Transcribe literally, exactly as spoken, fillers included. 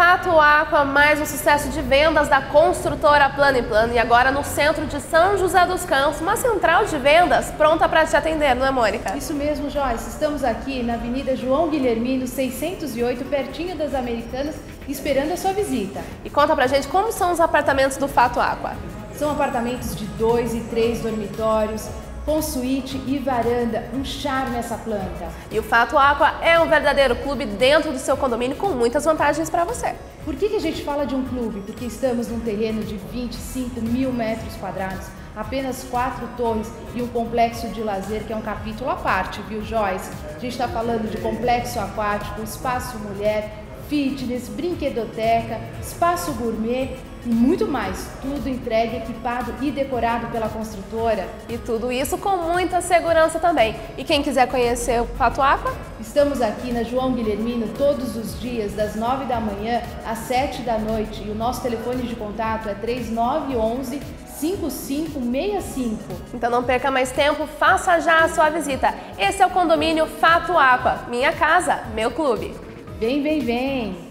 Fato Aqua, mais um sucesso de vendas da construtora Plano e Plano. E agora no centro de São José dos Campos, uma central de vendas pronta para te atender, não é, Mônica? Isso mesmo, Joyce. Estamos aqui na Avenida João Guilhermino, seiscentos e oito, pertinho das Americanas, esperando a sua visita. E conta pra gente como são os apartamentos do Fato Aqua. São apartamentos de dois e três dormitórios, com suíte e varanda, um charme essa planta. E o Fato Aqua é um verdadeiro clube dentro do seu condomínio com muitas vantagens para você. Por que que a gente fala de um clube? Porque estamos num terreno de vinte e cinco mil metros quadrados, apenas quatro torres e um complexo de lazer que é um capítulo à parte, viu, Joyce? A gente está falando de complexo aquático, espaço mulher, fitness, brinquedoteca, espaço gourmet e muito mais, tudo entregue, equipado e decorado pela construtora. E tudo isso com muita segurança também. E quem quiser conhecer o Fato Aqua? Estamos aqui na João Guilhermino todos os dias, das nove da manhã às sete da noite. E o nosso telefone de contato é três nove um um, cinco cinco seis cinco. Então não perca mais tempo, faça já a sua visita. Esse é o condomínio Fato Aqua, minha casa, meu clube. Vem, vem, vem!